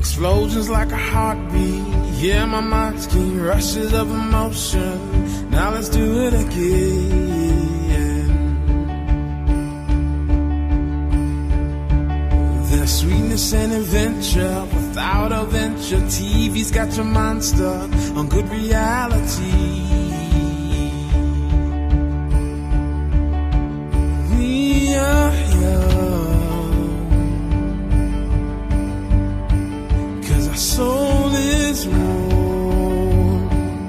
Explosions like a heartbeat. Yeah, my mind's keen rushes of emotion. Now let's do it again. There's sweetness and adventure without a venture. TV's got your mind stuck on good reality. We are young, 'cause our soul is warm.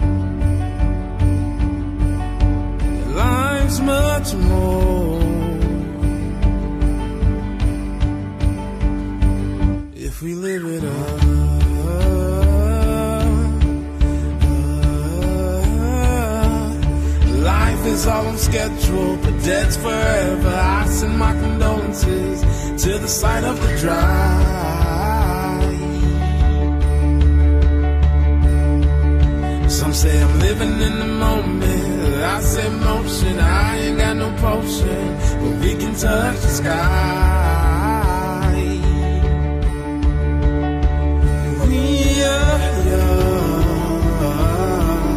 Life's much more if we live it up. Life is all on schedule, but dead's forever. I send my condolences to the side of the drive. Some say I'm living in the moment. I say motion, I ain't got no potion, but we can touch the sky. We are young,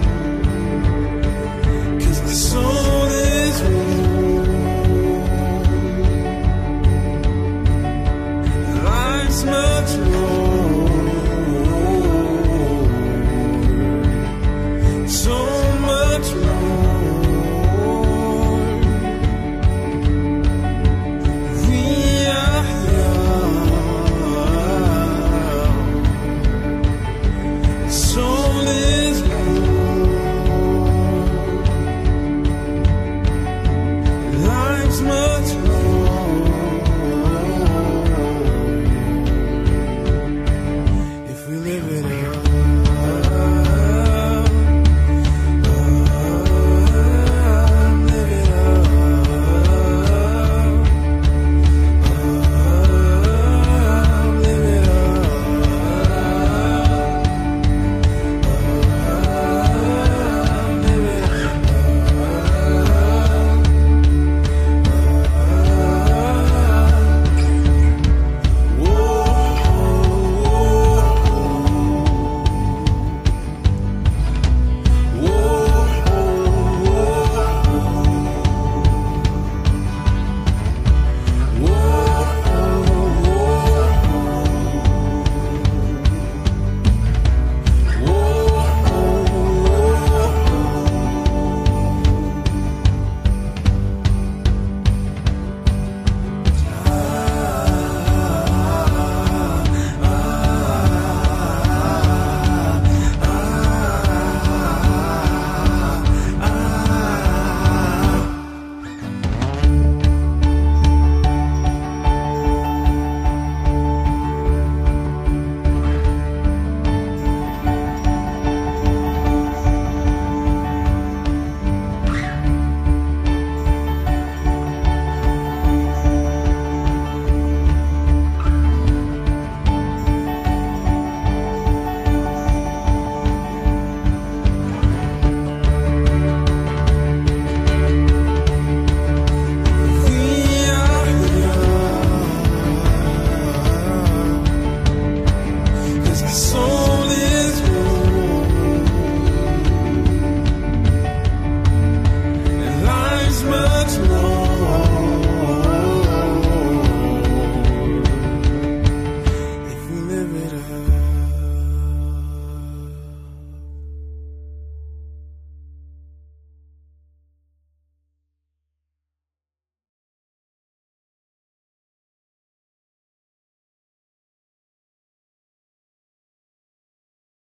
'cause our soul is warm. Life's much more, so much more. We are young, soul is warm. Life's much more if we live it up. Live it up. Live it much more.